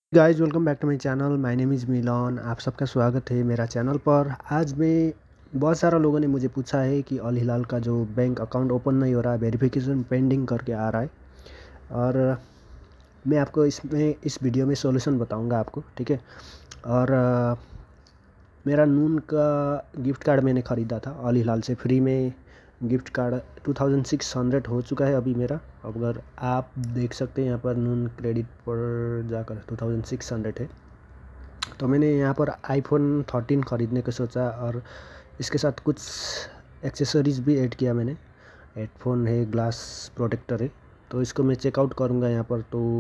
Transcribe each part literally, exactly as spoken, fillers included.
Guys welcome back to my channel. My name is Milan. आप सबका स्वागत है मेरा चैनल पर। आज मैं बहुत सारा लोगों ने मुझे पूछा है कि अल हिलाल का जो बैंक अकाउंट ओपन नहीं हो रहा है, वेरिफिकेशन पेंडिंग करके आ रहा है, और मैं आपको इसमें इस वीडियो में सॉल्यूशन बताऊंगा आपको, ठीक है। और अ, मेरा नून का गिफ्ट कार्ड मैंने ख़रीदा था अल हिलाल से फ्री में। Gift card two thousand six hundred हो चुका है अभी मेरा। अगर आप देख सकते हैं यहाँ पर नून क्रेडिट पर जाकर टू थाउजेंड सिक्स हंड्रेड है। तो मैंने यहाँ पर आईफोन थर्टीन ख़रीदने का सोचा, और इसके साथ कुछ एक्सेसरीज़ भी ऐड किया मैंने। हेडफोन है, ग्लास प्रोटेक्टर है। तो इसको मैं चेकआउट करूँगा यहाँ पर। तो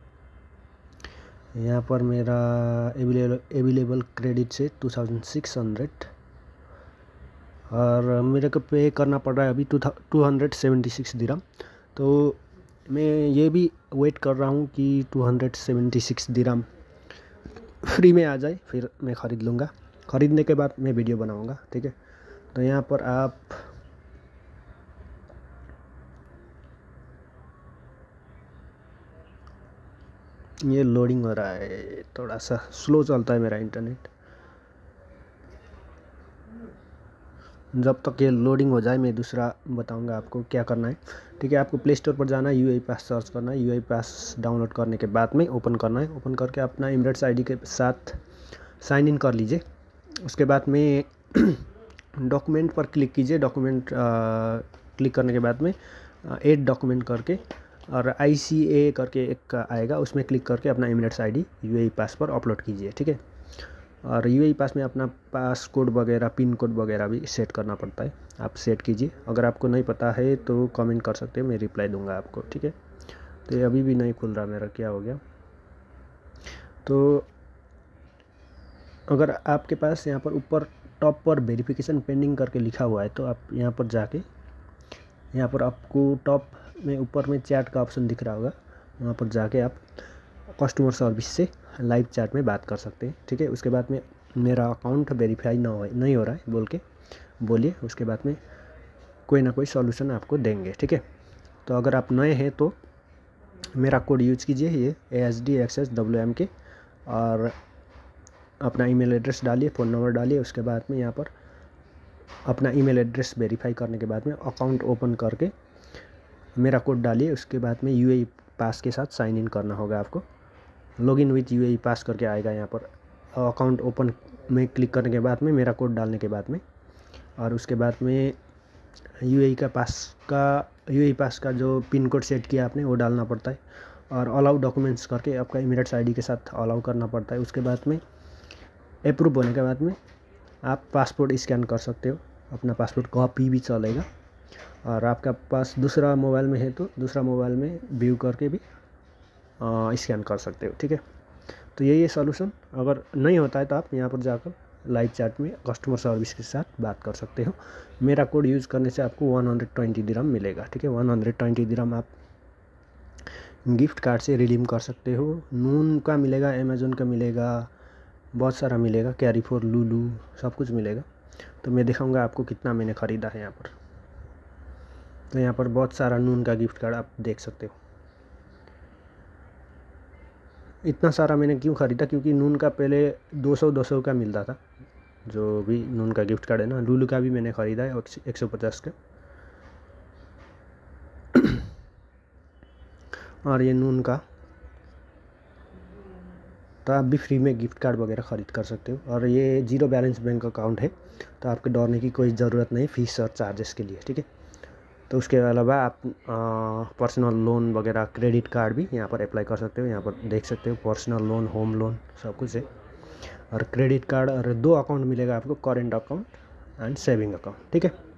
यहाँ पर मेरा अवेलेबल अवेलेबल क्रेडिट से टू थाउजेंड सिक्स हंड्रेड, और मेरे को पे करना पड़ रहा है अभी two two hundred seventy six दिरहम। तो मैं ये भी वेट कर रहा हूँ कि टू हंड्रेड सेवेंटी सिक्स दिरहम फ्री में आ जाए, फिर मैं ख़रीद लूँगा। ख़रीदने के बाद मैं वीडियो बनाऊँगा, ठीक है। तो यहाँ पर आप ये लोडिंग हो रहा है, थोड़ा सा स्लो चलता है मेरा इंटरनेट। जब तक ये लोडिंग हो जाए मैं दूसरा बताऊंगा आपको क्या करना है, ठीक है। आपको प्ले स्टोर पर जाना है, यू आई पास सर्च करना है। यू आई पास डाउनलोड करने के बाद में ओपन करना है। ओपन करके अपना एमिरेट्स आईडी के साथ साइन इन कर लीजिए। उसके बाद में डॉक्यूमेंट पर क्लिक कीजिए। डॉक्यूमेंट क्लिक करने के बाद में ऐड डॉक्यूमेंट करके, और आई सी ए करके एक आएगा, उसमें क्लिक करके अपना Emirates ID you I pass पर अपलोड कीजिए, ठीक है। और यू आई पास में अपना पास कोड वगैरह, पिन कोड वगैरह भी सेट करना पड़ता है, आप सेट कीजिए। अगर आपको नहीं पता है तो कमेंट कर सकते हैं, मैं रिप्लाई दूंगा आपको, ठीक है। तो ये अभी भी नहीं खुल रहा मेरा, क्या हो गया। तो अगर आपके पास यहाँ पर ऊपर टॉप पर वेरिफिकेशन पेंडिंग करके लिखा हुआ है, तो आप यहाँ पर जाके, यहाँ पर आपको टॉप में ऊपर में चैट का ऑप्शन दिख रहा होगा, वहाँ पर जाके आप कस्टमर सर्विस से लाइव चैट में बात कर सकते हैं, ठीक है। उसके बाद में मेरा अकाउंट वेरीफाई ना हो नहीं हो रहा है बोल के बोलिए, उसके बाद में कोई ना कोई सॉल्यूशन आपको देंगे, ठीक है। तो अगर आप नए हैं तो मेरा कोड यूज कीजिए, ये A H D X S W M K, और अपना ईमेल एड्रेस डालिए, फ़ोन नंबर डालिए। उसके बाद में यहाँ पर अपना ईमेल एड्रेस वेरीफाई करने के बाद में अकाउंट ओपन करके मेरा कोड डालिए। उसके बाद में यू आई पास के साथ साइन इन करना होगा आपको। लॉगिन विथ यू आई पास करके आएगा यहाँ पर। अकाउंट ओपन में क्लिक करने के बाद में मेरा कोड डालने के बाद में, और उसके बाद में यू आई का पास का यू आई पास का जो पिन कोड सेट किया आपने वो डालना पड़ता है, और अलाउ डॉक्यूमेंट्स करके आपका एमिरेट्स आईडी के साथ अलाउ करना पड़ता है। उसके बाद में अप्रूव होने के बाद में आप पासपोर्ट स्कैन कर सकते हो। अपना पासपोर्ट कॉपी भी चलेगा, और आपका पास दूसरा मोबाइल में है तो दूसरा मोबाइल में व्यू करके भी स्कैन कर सकते हो, ठीक है। तो यही है सॉल्यूशन। अगर नहीं होता है तो आप यहाँ पर जाकर लाइव चैट में कस्टमर सर्विस के साथ बात कर सकते हो। मेरा कोड यूज़ करने से आपको वन हंड्रेड ट्वेंटी दिरहम मिलेगा, ठीक है। वन हंड्रेड ट्वेंटी दिरहम आप गिफ्ट कार्ड से रिडीम कर सकते हो। नून का मिलेगा, अमेज़न का मिलेगा, बहुत सारा मिलेगा, कैरी फॉर लूलू, सब कुछ मिलेगा। तो मैं दिखाऊंगा आपको कितना मैंने ख़रीदा है यहाँ पर। तो यहाँ पर बहुत सारा नून का गिफ्ट कार्ड आप देख सकते हो। इतना सारा मैंने क्यों ख़रीदा, क्योंकि नून का पहले दो सौ दो सौ का मिलता था, जो भी नून का गिफ्ट कार्ड है ना। लूलू का भी मैंने ख़रीदा है एक सौ पचास का, और ये नून का। तो आप भी फ्री में गिफ्ट कार्ड वगैरह ख़रीद कर सकते हो। और ये जीरो बैलेंस बैंक अकाउंट है, तो आपके डरने की कोई ज़रूरत नहीं फीस और चार्जेस के लिए, ठीक है। तो उसके अलावा आप पर्सनल लोन वगैरह, क्रेडिट कार्ड भी यहाँ पर अप्लाई कर सकते हो। यहाँ पर देख सकते हो पर्सनल लोन, होम लोन, सब कुछ है। और क्रेडिट कार्ड और दो अकाउंट मिलेगा आपको, current account and saving account, ठीक है।